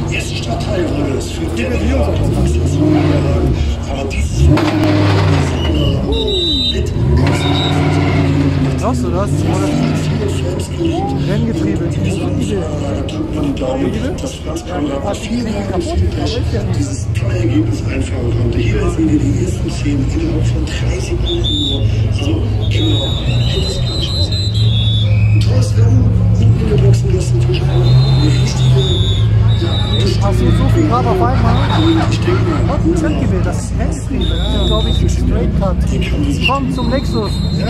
erste Stadtteil wurde es für die Region. Aber dieses mit Glaubst du das? Renngetriebe. dass Franz Kamera viel dieses tolle Ergebnis einfahren konnte. Hier sehen wir die ersten Szenen innerhalb von 3 Sekunden. So, genau. Das ist ganz scheiße. Ein tolles Rennen, in der Boxen, das ist natürlich auch eine richtige. Hast du so viel gerade auf einmal? Und ZGW, das ist Renngetriebe. Ja, glaube ich, Straight Cut. Komm zum Lexus. Ja.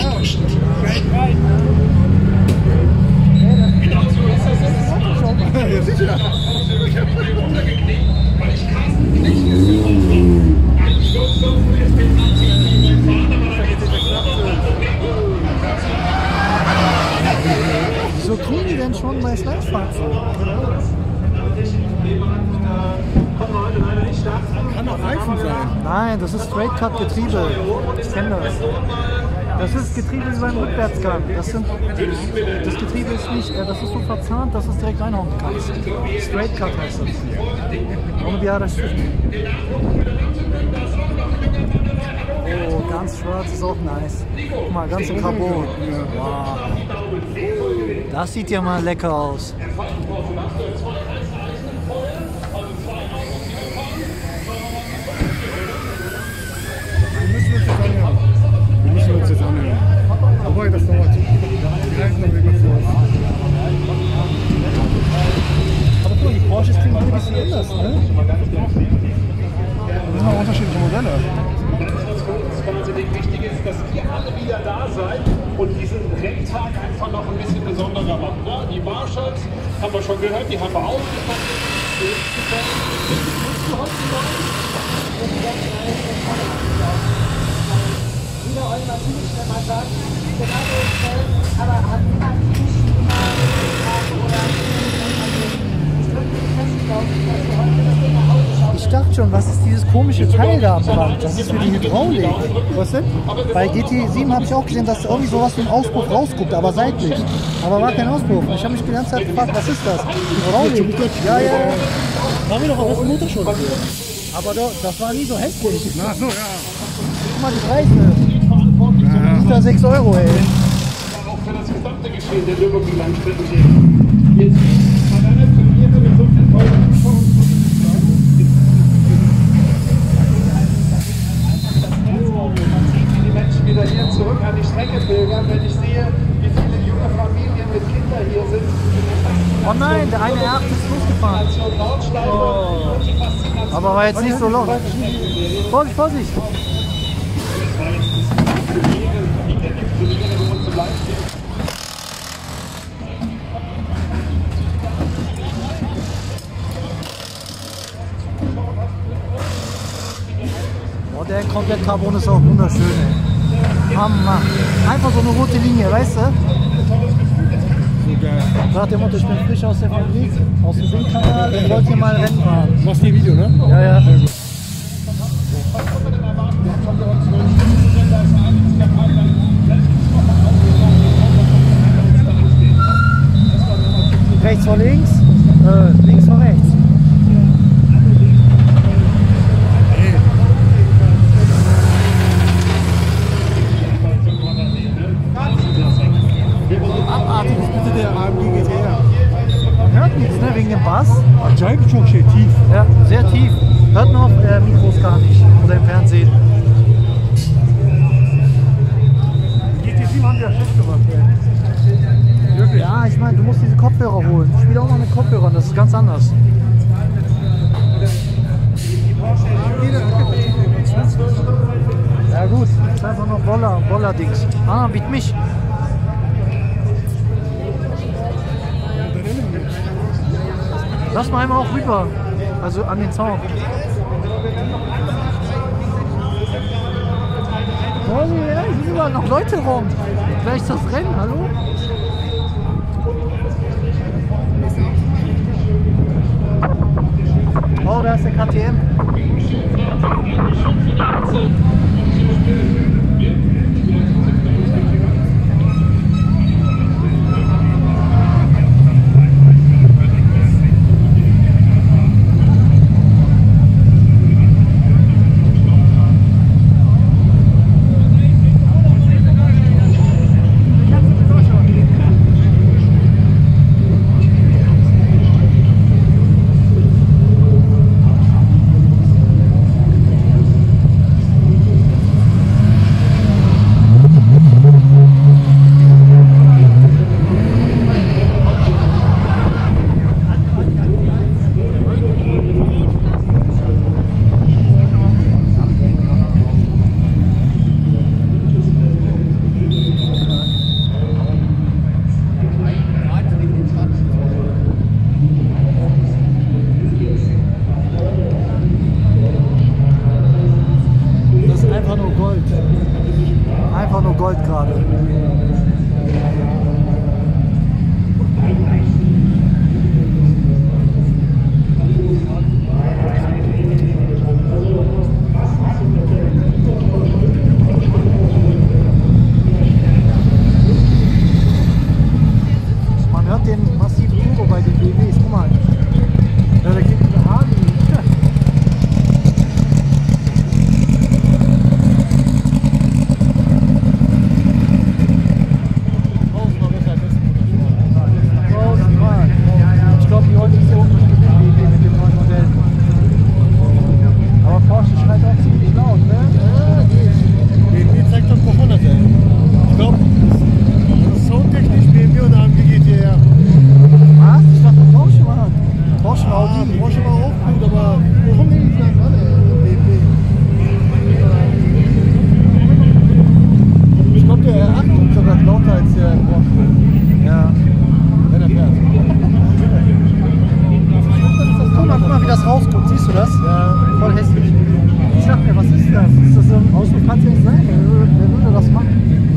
Ja, sicher. Ich habe mal runtergeknickt, weil ich kann nicht Wieso kriegen die denn schon bei Slidefahrzeugen? Kann auch Reifen sein. Nein, das ist Straight Cut Getriebe. Ich kenne das. Das ist Getriebe wie beim Rückwärtsgang. Das Getriebe ist nicht, das ist so verzahnt, dass es direkt reinhauen kannst. Straight Cut heißt das. Ohne Biara. Oh, ganz schwarz ist auch nice. Guck mal, ganz in Carbon. Wow. Das sieht ja mal lecker aus. Wir müssen uns jetzt anhören. Wobei, das dauert. Die reisen noch immer vor. Aber guck mal, die Porsches klingen alle ein bisschen anders, ne? Das sind auch unterschiedliche Modelle. Was wahnsinnig wichtig ist, dass ihr alle wieder da seid und diesen Renntag einfach noch ein bisschen besonderer macht. Ne? Die Marshalls haben wir schon gehört, die haben wir ausgepackt. Wieder euch natürlich, wenn man sagt, genau so aber hat niemand nicht oder Ich dachte schon, was ist dieses komische Teil da am Rand? Das ist für die Hydraulik. Was denn? Bei GT7 habe ich auch gesehen, dass irgendwie sowas wie ein Auspuff rausguckt, aber seitlich. Aber war kein Auspuff. Ich habe mich die ganze Zeit gefragt, was ist das? Hydraulik? Ja, ja, ja. Haben wir doch auch Motorschutz. Aber das war nie so hässlich. Ach so, ja. Guck mal die Preise. Liter 6 €, ey. Auch für das gesamte Geschehen der Nürburgring sprechen. Jetzt bei einer Turniere mit so viel tollen Zuschauern. Die Menschen wieder hier zurück an die Strecke pilgern, wenn ich sehe, wie viele junge Familien mit Kindern hier sind. Oh nein, der eine R8 ist losgefahren. Oh. Aber war jetzt nicht so laut. Vorsicht, Vorsicht! Oh, der komplett Carbon ist auch wunderschön, ey. Hammer. Einfach so eine rote Linie, weißt du? So geil. Nach dem Motto, ich bin frisch aus der Fabrik, aus dem Windkanal, ich wollte hier mal Rennen fahren. Du machst hier Video, ne? Ja, ja. Rechts vor links, links vor rechts. Abartig ist bitte der AMG GTR. Man hört nichts, ne, wegen dem Bass. Scheibenstock steht tief. Ja, sehr tief. Hört man auf Mikros gar nicht oder im Fernsehen. GT7 haben die ja schlecht gemacht, ey. Wirklich? Ja, ich meine, du musst diese Kopfhörer holen. Ich spiele auch mal mit Kopfhörern, das ist ganz anders. Ja gut, das ist einfach noch Boller-Dings. Ah, biet mich. Lass mal einmal auch rüber, also an den Zaun. Oh, ja, hier sind überall noch Leute rum. Gleich das Rennen, hallo? Oh, da ist der KTM. die. Porsche war auch gut, aber komm nicht sagen, BMW. Ich glaube, der R8 ist sogar lauter als der Porsche. Ja. Wenn er fährt. Guck mal, wie das rauskommt. Siehst du das? Ja. Voll hässlich. Ich dachte mir, was ist das? Ist das so ein Auspuff? Kann es nicht sein. Wer würde das machen?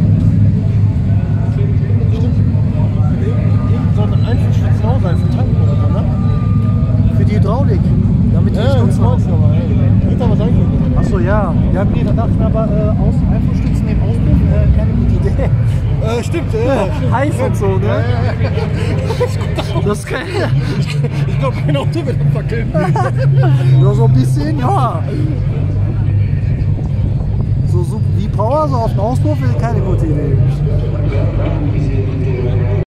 Stimmt. So ein Einzelstützen auch sein für Tanken oder so, ne? Für die Hydraulik. Damit die Ja, das Stutzen weiß ich aber. Hätte aber sein können. Achso, ja. Ja, nee, da dachte ich mir aber, Einfuhrstützen neben Auspuff, keine gute Idee. Stimmt, ja. Heiß und so, ne? Ja. Das ist kein. Ich glaube, kein Auto wird abfackeln. Nur so ein bisschen, ja. So wie Power, so auf den Auspuff ist keine gute Idee.